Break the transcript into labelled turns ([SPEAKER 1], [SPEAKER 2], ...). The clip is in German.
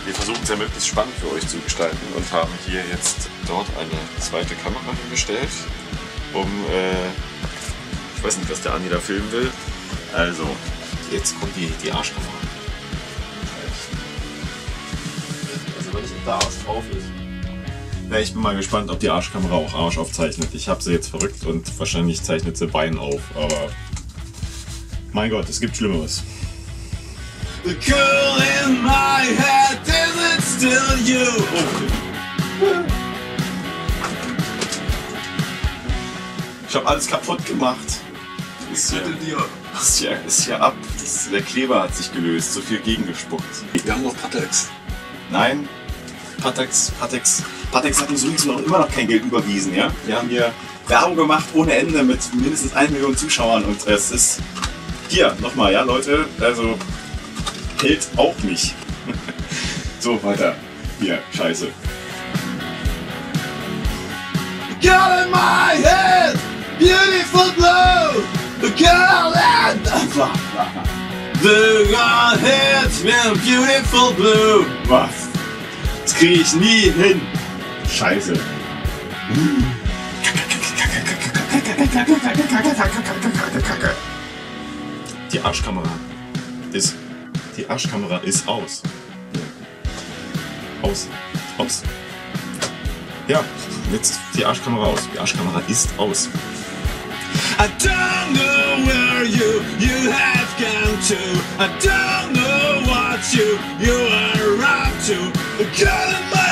[SPEAKER 1] Wir versuchen es ja möglichst spannend für euch zu gestalten und haben hier jetzt dort eine zweite Kamera hingestellt, um, ich weiß nicht, was der Andi da filmen will. Also, jetzt kommt die Arschkamera. Also, wenn nicht da was drauf ist. Ja, ich bin mal gespannt, ob die Arschkamera auch Arsch aufzeichnet. Ich habe sie jetzt verrückt und wahrscheinlich zeichnet sie Bein auf, aber mein Gott, es gibt Schlimmeres. The girl in my head, is it still you? Oh. Ich habe alles kaputt gemacht. Ist ja ab. Der Kleber hat sich gelöst, so viel gegengespuckt.
[SPEAKER 2] Wir haben noch Patex.
[SPEAKER 1] Nein, Patex hat uns übrigens immer noch kein Geld überwiesen. Ja? Wir haben hier Werbung gemacht ohne Ende mit mindestens 1 Million Zuschauern und es ist hier nochmal, ja Leute, also hält auch nicht. So, weiter. Hier, scheiße. Girl in my head, beautiful blue. The girl in the girl hits me beautiful blue. Was? Das kriege ich nie hin. Scheiße. Die Arschkamera ist aus. Aus. Ja, jetzt die Arschkamera aus. Die Arschkamera ist aus. I don't know where you have gone to. I don't know what you are up to.